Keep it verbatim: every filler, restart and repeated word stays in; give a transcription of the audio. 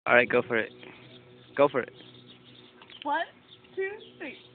Alright, go for it. Go for it. One, two, three.